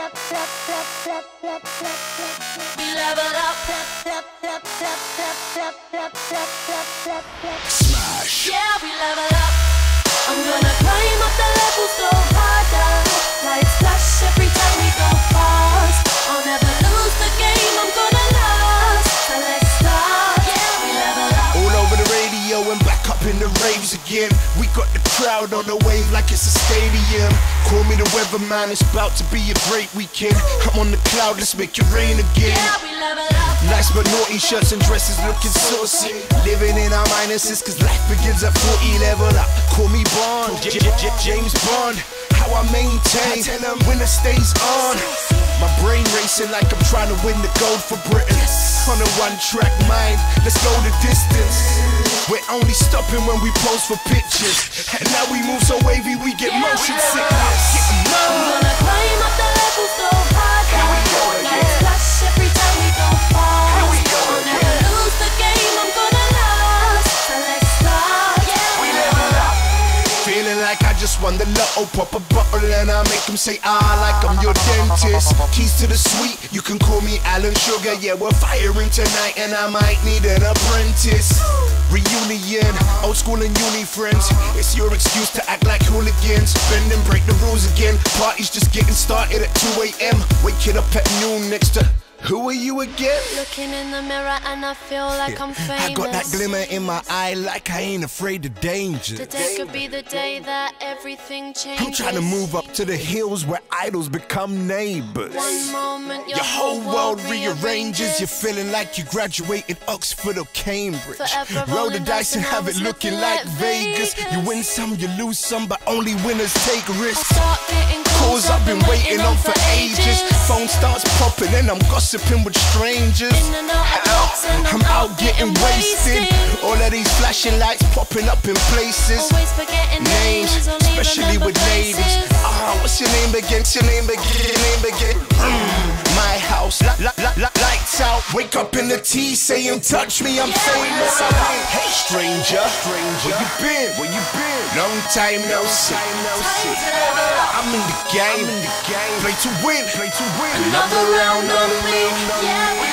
Smash. Yeah, we level up. I'm gonna climb up the levels, go harder. Lights flash every time we go fast. I'll never lose the game, I'm gonna last. So let's start. Yeah, we level up. All over the radio and back up in the raves again. We got the crowd on the wave like it's a stadium. Call me the weatherman, it's about to be a great weekend. I'm on the cloud, let's make it rain again. Yeah, we level up. Nice but naughty shirts and dresses looking saucy. Living in our minuses cause life begins at 40. Level up, call me Bond, James Bond. How I maintain, tell them when the stays on. My brain racing like I'm trying to win the gold for Britain. On a one-track mind, let's go the distance. We're only stopping when we pose for pictures. And now we move so wavy we get motion sickness. I'm gonna climb up the levels, go harder. Lights flash every time we go fast. I'll never lose the game, I'm gonna last. So let's start. Yeah, we level up. Feeling like I just won the lotto. Pop a bottle and I make them say like I'm your dentist. Keys to the suite, you can call me Alan Sugar. Yeah, we're firing tonight and I might need an apprentice. Reunion, old school and uni friends. It's your excuse to act like hooligans. Bend and break the rules again. Party's just getting started at 2 AM. Waking up at noon next to who are you again? Looking in the mirror and I feel like I'm famous. I got that glimmer in my eye like I ain't afraid of danger. Today could be the day that everything changes. I'm trying to move up to the hills where idols become neighbors. One moment Your whole world rearranges. You're feeling like you graduated Oxford or Cambridge. Forever Roll the rolling dice and have it looking like Vegas. You win some, you lose some, but only winners take risks. Calls I've been waiting on for ages. Phone starts popping and I'm gossiping with strangers. Hello, I'm out getting wasted. All of these flashing lights popping up in places. Always forgetting Names, especially with ladies. What's your name again? What's your name again? Your name again? My house, lights out. Wake up in the tea, saying touch me, I'm famous. Hey stranger, where you been? Where you been? Long time no see. I'm in the game, play to win, play to win. Another round on me. Yeah,